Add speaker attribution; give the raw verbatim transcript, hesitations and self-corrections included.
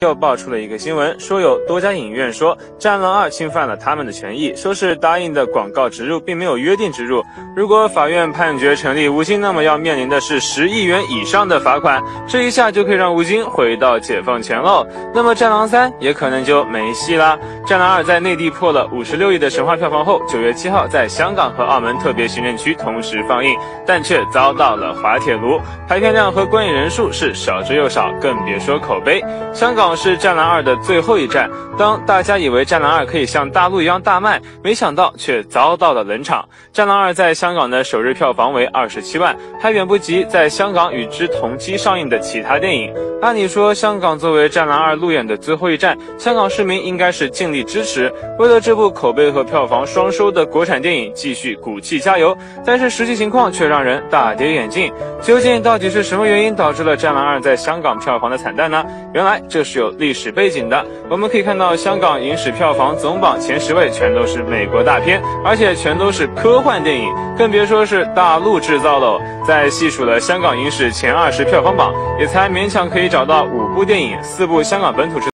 Speaker 1: 又爆出了一个新闻，说有多家影院说《战狼二》侵犯了他们的权益，说是答应的广告植入并没有约定植入。如果法院判决成立，吴京那么要面临的是十亿元以上的罚款，这一下就可以让吴京回到解放前喽。那么《战狼三》也可能就没戏啦。《战狼二》在内地破了五十六亿的神话票房后，九月七号在香港和澳门特别行政区同时放映，但却遭到了滑铁卢，排片量和观影人数是少之又少，更别说口碑。香港是《战狼二》的最后一站，当大家以为《战狼二》可以像大陆一样大卖，没想到却遭到了冷场。《战狼二》在香港的首日票房为二十七万，还远不及在香港与之同期上映的其他电影。按理说，香港作为《战狼二》路演的最后一站，香港市民应该是尽力支持，为了这部口碑和票房双收的国产电影继续鼓气加油。但是实际情况却让人大跌眼镜，究竟到底是什么原因导致了《战狼二》在香港票房的惨淡呢？原来这是有历史背景的。我们可以看到，香港影史票房总榜前十位全都是美国大片，而且全都是科幻电影，更别说是大陆制造喽。在细数了香港影史前二十票房榜，也才勉强可以找到五部电影，四部香港本土制